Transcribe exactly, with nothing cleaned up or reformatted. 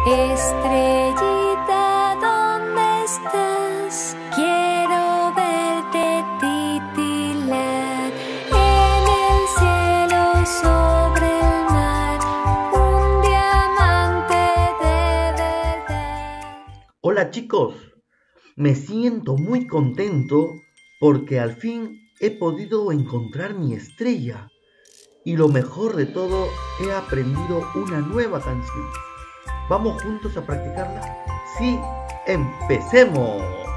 Estrellita, ¿dónde estás? Quiero verte titilar en el cielo sobre el mar, un diamante de verdad. Hola chicos, me siento muy contento porque al fin he podido encontrar mi estrella y lo mejor de todo, he aprendido una nueva canción. ¿Vamos juntos a practicarla? Sí, empecemos.